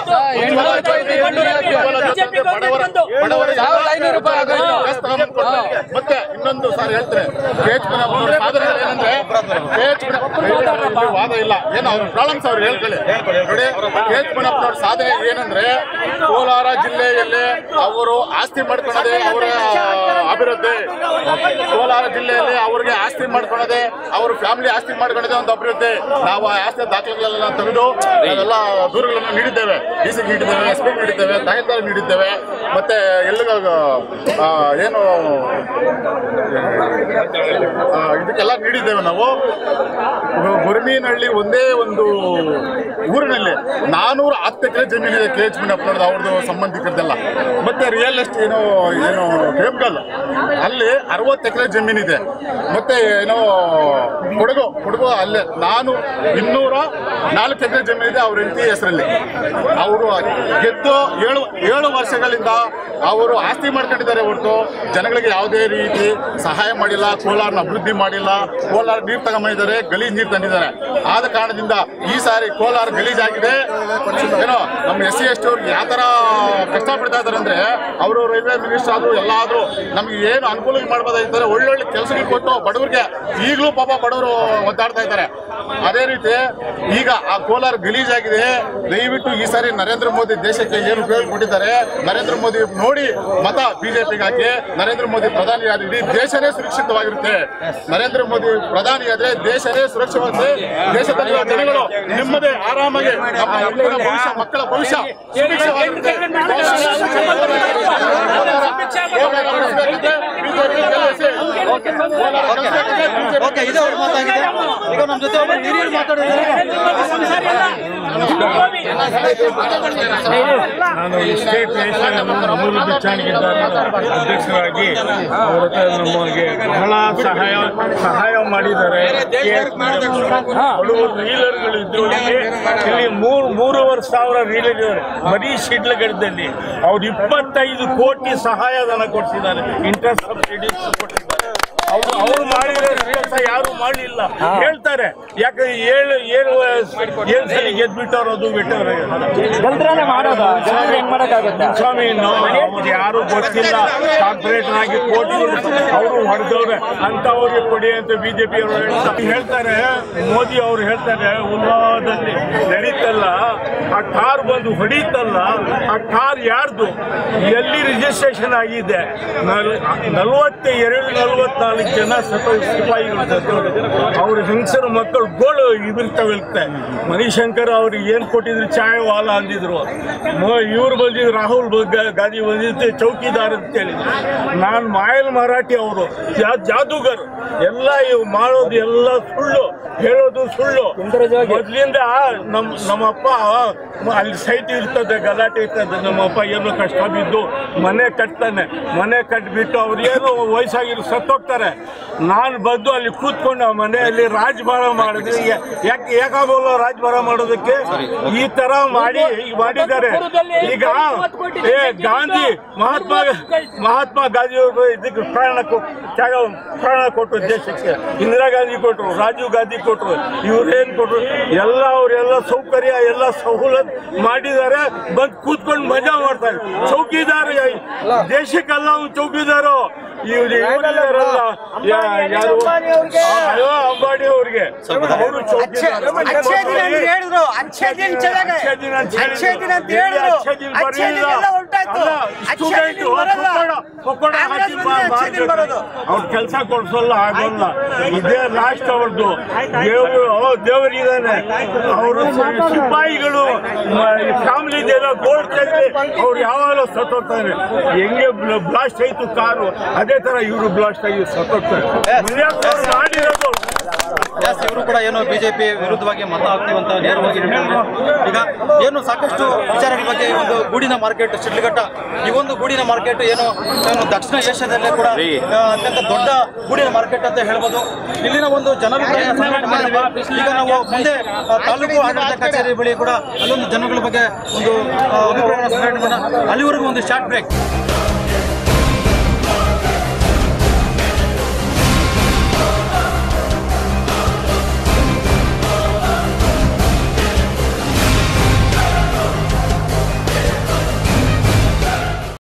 Speaker 2: ಮತ್ತೆ ಇನ್ನೊಂದು ಸಾರಿ ಹೇಳ್ತಾರೆ, KH ಮುನಿಯಪ್ಪನವರ ಸಾಧನೆಗಳೇನಂದ್ರೆ ವಾದ ಇಲ್ಲ, ಏನು ಅವ್ರ ಪ್ರಾಬ್ಲಮ್ಸ್ ಅವ್ರು ಹೇಳ್ಕೊಳ್ಳಿ ನೋಡಿ. KH ಮುನಿಯಪ್ಪನವರ ಸಾಧನೆ ಏನಂದ್ರೆ ಕೋಲಾರ ಜಿಲ್ಲೆಯಲ್ಲಿ ಅವರು ಆಸ್ತಿ ಮಾಡ್ಕೊಳ್ಳೋದೇ ಅವರ ಅಭಿವೃದ್ಧಿ. ಕೋಲಾರ ಜಿಲ್ಲೆಯಲ್ಲಿ ಅವ್ರಿಗೆ ಆಸ್ತಿ ಮಾಡ್ಕೊಳ್ಳೋದೇ, ಅವ್ರ ಫ್ಯಾಮಿಲಿ ಆಸ್ತಿ ಮಾಡ್ಕೊಳ್ಳೋದೇ ಒಂದು ಅಭಿವೃದ್ಧಿ. ನಾವು ಆ ಆಸ್ತಿ ದಾಖಲೆಗಳೆಲ್ಲ ತೆಗೆದು ನಾವೆಲ್ಲ ದೂರುಗಳನ್ನು ನೀಡಿದ್ದೇವೆ. DC ನೀಡಿದ್ದೇವೆ, SP ನೀಡಿದ್ದೇವೆ, ತಹಸೀಲ್ದಾರ್ ನೀಡಿದ್ದೇವೆ. ಮತ್ತೆ ಏನು ಇದಕ್ಕೆಲ್ಲ ನೀಡಿದ್ದೇವೆ ನಾವು. ಗುರ್ಮೀನಹಳ್ಳಿ ಒಂದೇ ಒಂದು ಊರಿನಲ್ಲಿ 410 ಎಕರೆ ಜಮೀನಿದೆ KH ಮುನಿಯಪ್ಪನವ್ರದ್ದು, ಅವ್ರದ್ದು ಸಂಬಂಧಿಕರದೆಲ್ಲ. ಮತ್ತೆ ರಿಯಲ್ ಎಸ್ಟೇಟ್ ಏನು ಹೇಮಗಲ್ ಅಲ್ಲಿ 60 ಎಕರೆ ಜಮೀನಿದೆ. ಮತ್ತೆ ಏನೋ ಕೊಡಗು ಅಲ್ಲೇ 204 ಎಕರೆ ಜಮೀನಿದೆ ಅವ್ರ ಹೆಂಡತಿ ಹೆಸರಲ್ಲಿ. ಅವರು ಗೆದ್ದು 7 ವರ್ಷಗಳಿಂದ ಅವರು ಆಸ್ತಿ ಮಾಡ್ಕೊಂಡಿದ್ದಾರೆ ಹೊರತು ಜನಗಳಿಗೆ ಯಾವುದೇ ರೀತಿ ಸಹಾಯ ಮಾಡಿಲ್ಲ. ಕೋಲಾರನ ಅಭಿವೃದ್ಧಿ ಮಾಡಿಲ್ಲ. ಕೋಲಾರ ನೀರು ತಗೊಂಡಿದ್ದಾರೆ, ಗಲೀಜ್ ನೀರು ತಂದಿದ್ದಾರೆ. ಆದ ಕಾರಣದಿಂದ ಈ ಸಾರಿ ಕೋಲಾರ ಗಲೀಜಾಗಿದೆ. ಏನೋ ನಮ್ಮ SC ST ಅವ್ರಿಗೆ ಯಾವ ಥರ ಕಷ್ಟಪಡ್ತಾ ಇದ್ದಾರೆ ಅಂದರೆ, ಅವರು ರೈಲ್ವೆ ಮಿನಿಸ್ಟರ್ ಆದರೂ ಎಲ್ಲ ಆದರೂ ನಮಗೆ ಏನು ಅನುಕೂಲ ಮಾಡ್ಬೋದಾಗಿದ್ದಾರೆ. ಒಳ್ಳೊಳ್ಳೆ ಕೆಲಸಗಳು ಕೊಟ್ಟು ಬಡವರಿಗೆ ಈಗಲೂ ಪಾಪ ಬಡವರು ಒದ್ದಾಡ್ತಾ ಇದ್ದಾರೆ. ಅದೇ ರೀತಿ ಈಗ ಆ ಕೋಲಾರ ಗಲೀಜಾಗಿದೆ. ದಯವಿಟ್ಟು ಈ ಸಾರಿ ನರೇಂದ್ರ ಮೋದಿ ದೇಶಕ್ಕೆ ಏನು ಉಪಯೋಗ ಕೊಟ್ಟಿದ್ದಾರೆ, ನರೇಂದ್ರ ಮೋದಿ ನೋಡಿ ಮತ BJPಗೆ ಹಾಕಿ. ನರೇಂದ್ರ ಮೋದಿ ಪ್ರಧಾನಿ ಆದ್ರೆ ಇಡೀ ದೇಶನೇ ಸುರಕ್ಷಿತವಾಗಿರುತ್ತೆ. ನರೇಂದ್ರ ಮೋದಿ ಪ್ರಧಾನಿ ಆದ್ರೆ ದೇಶನೇ ಸುರಕ್ಷಿತವಾಗುತ್ತೆ. ದೇಶದಲ್ಲಿ ಜನಗಳು ನೆಮ್ಮದಿ ಆರಾಮಾಗಿ ಮಕ್ಕಳ ಭವಿಷ್ಯ ಸುರಕ್ಷಿತವಾಗಿರುತ್ತೆ.
Speaker 1: ಓಕೆ, ಇದು ಅವ್ರು ಮಾತಾಗಿದೆ. ಈಗ ನಮ್ಮ ಜೊತೆ ಒಬ್ಬರು ಹಿರಿಯರು ಮಾತಾಡಿದ್ದಾರೆ.
Speaker 7: ನಾನು ಸ್ಟೇಟ್ ಅಮೂಲ್ ಬಿಚ್ಚಾಣಿಗಿದ್ದಾರೆ ಅಧ್ಯಕ್ಷರಾಗಿ ಅವರ ನಮಗೆ ಬಹಳ ಸಹಾಯ ಮಾಡಿದ್ದಾರೆ. ರೀಲರ್ಗಳಿದ್ದು ಇಲ್ಲಿ 3,500 ರೀಲರ್ ಇದ್ದಾರೆ. ಬರೀ ಶಿಡ್ಲಗಡದಲ್ಲಿ ಅವ್ರು 25 ಕೋಟಿ ಸಹಾಯಧನ ಕೊಡ್ತಿದ್ದಾರೆ. ಇಂಟ್ರೆಸ್ಟ್ ಸಬ್ಸಿಡಿ ಕೊಟ್ಟಿದ್ದಾರೆ. ಅವ್ರು ಮಾಡಿರೋ ಕೆಲಸ ಯಾರು ಮಾಡಲಿಲ್ಲ ಹೇಳ್ತಾರೆ. ಯಾಕಂದ್ರೆ 7 ಸಲ ಗೆದ್ಬಿಟ್ಟವ್ರು, ಅದು ಬಿಟ್ಟವ್ರೆ ಸ್ವಾಮಿ. ಅವ್ರು ಯಾರು ಗೊತ್ತಿಲ್ಲ, ಕಾರ್ಪೊರೇಟರ್ ಆಗಿ ಕೋಟಿಗಳು ಅವರು ಹೊಡೆದವ್ರೆ ಅಂತ ಅವ್ರಿಗೆ ಕೊಡಿ ಅಂತ BJP ಅವರು ಹೇಳ್ತಾರೆ. ಮೋದಿ ಅವರು ಹೇಳ್ತಾರೆ, ಉಲ್ಲಾದಲ್ಲಿ ನಡೀತಲ್ಲ ಆ ಕಾರ್ ಬಂದು ಹೊಡೀತಲ್ಲ, ಆ ಕಾರ್ ಯಾರ್ದು, ಎಲ್ಲಿ ರಿಜಿಸ್ಟ್ರೇಷನ್ ಆಗಿದೆ? 44 ಜನ ಸಿಪಾಯಿಗಳು ಅವ್ರ ಹೆಂಗಸರು ಮಕ್ಕಳು ಗೋಳು ಇದಿರ್ತವೆ. ಮಣಿಶಂಕರ್ ಅವ್ರಿಗೆ ಏನು ಕೊಟ್ಟಿದ್ರು? ಚಾಯ್ ವಾಲ ಅಂದಿದ್ರು. ಇವ್ರು ಬಂದಿದ್ರು, ರಾಹುಲ್ ಗಾಂಧಿ ಬಂದಿದ್ದು ಚೌಕಿದಾರ್ ಅಂತ ಹೇಳಿದ್ರು. ನಾನು ಮಾಯಲ್ ಮರಾಠಿ ಅವರು ಜಾದೂಗರ್. ಎಲ್ಲ ಇವು ಮಾಡೋದು ಎಲ್ಲ ಸುಳ್ಳು, ಹೇಳೋದು ಸುಳ್ಳು. ಮೊದಲಿಂದ ನಮ್ಮಪ್ಪ ಅಲ್ಲಿ ಸೈಟ್ ಇರ್ತದೆ, ಗಲಾಟೆ ಇರ್ತದೆ. ನಮ್ಮಪ್ಪ ಏನೋ ಕಷ್ಟ ಬಿದ್ದು ಮನೆ ಕಟ್ತಾನೆ. ಮನೆ ಕಟ್ಬಿಟ್ಟು ಅವ್ರು ಏನೋ ವಯಸ್ಸಾಗಿರು ಸತ್ತೋಗ್ತಾರೆ. ನಾನು ಬಂದು ಅಲ್ಲಿ ಕೂತ್ಕೊಂಡು ಆ ಮನೆಯಲ್ಲಿ ರಾಜಭಾರ ಮಾಡಿದ್ರೆ ಯಾಕಾಗಲ್ಲ ರಾಜಭಾರ ಮಾಡೋದಕ್ಕೆ? ಈ ತರ ಮಾಡಿದ್ದಾರೆ. ಈಗ ಗಾಂಧಿ ಮಹಾತ್ಮ ಗಾಂಧಿಯವರು ಇದಕ್ಕೆ ಪ್ರಾಣ ಕೊಟ್ಟರು ದೇಶಕ್ಕೆ. ಇಂದಿರಾ ಗಾಂಧಿ ಕೊಟ್ಟರು, ರಾಜೀವ್ ಗಾಂಧಿ ಕೊಟ್ಟರು, ಇವ್ರೇನು ಕೊಟ್ಟರು, ಎಲ್ಲ ಅವರೆಲ್ಲ ಸೌಕರ್ಯ ಎಲ್ಲ ಸವಲತ್ತು ಮಾಡಿದ್ದಾರೆ. ಬಂದು ಕೂತ್ಕೊಂಡು ಮಜಾ ಮಾಡ್ತಾರೆ. ಚೌಕಿದಾರ ದೇಶಕ್ಕೆಲ್ಲ ಅವ್ನು ಚೌಕಿದಾರು. ಇವರಿದ್ದಾರಲ್ಲ ಯಾರು ಅಂಬಾನಿ ಅವ್ರಿಗೆ ಅವರು ಚೌಕಿದಾರ. ಅವ್ರ ಕೆಲಸ ಕೊಡ್ಸಲ್ಲ, ಆಗೋಲ್ಲ. ಇದೇ ಲಾಸ್ಟ್ ಅವ್ರದ್ದು. ದೇವರಿದ್ದಾನೆ. ಅವರು ಸಿಪಾಯಿಗಳು ಫ್ಯಾಮಿಲಿ ಗೋಲ್ಡ್ ತೆಗೆದು ಅವ್ರು ಯಾವಾಗಲೂ ಸತ್ತೋಗ್ತಾರೆ. ಹೆಂಗೆ ಬ್ಲಾಸ್ಟ್ ಆಯ್ತು ಕಾರು, ಅದೇ ತರ ಇವರು ಬ್ಲಾಸ್ಟ್ ಆಗಿ ಸತ್ತೋಗ್ತಾರೆ. ಮಾಡಿರೋದು
Speaker 1: ಇವರು ಕೂಡ ಏನು ಬಿಜೆಪಿ ವಿರುದ್ಧವಾಗಿ ಮತ ಹಾಕ್ತೀವಂತ ನೇರವಾಗಿ ಹೇಳಿದ್ದಾರೆ. ಈಗ ಏನು ಸಾಕಷ್ಟು ವಿಚಾರಗಳ ಬಗ್ಗೆ ಒಂದು ಗೂಡಿನ ಮಾರ್ಕೆಟ್ ಶಿಡ್ಲಘಟ್ಟ, ಈ ಒಂದು ಗೂಡಿನ ಮಾರ್ಕೆಟ್ ಏನು ದಕ್ಷಿಣ ಏಷ್ಯಾದಲ್ಲೇ ಕೂಡ ಅತ್ಯಂತ ದೊಡ್ಡ ಗೂಡಿನ ಮಾರ್ಕೆಟ್ ಅಂತ ಹೇಳ್ಬೋದು. ಇಲ್ಲಿನ ಒಂದು ಜನರು ಈಗ ನಾವು ಮುಂದೆ ತಾಲೂಕು ಆಡಳಿತ ಕಚೇರಿ ಬಳಿ ಕೂಡ ಅಲ್ಲೊಂದು ಜನಗಳ ಬಗ್ಗೆ ಒಂದು ಅಭಿಪ್ರಾಯ ಅಲ್ಲಿವರೆಗೂ ಒಂದು ಶಾರ್ಟ್ ಬ್ರೇಕ್.